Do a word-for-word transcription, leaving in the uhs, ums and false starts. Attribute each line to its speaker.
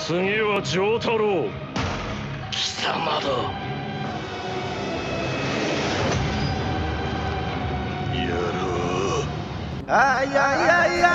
Speaker 1: 次は丈太郎。貴様だ。やろう。
Speaker 2: あいやいやいや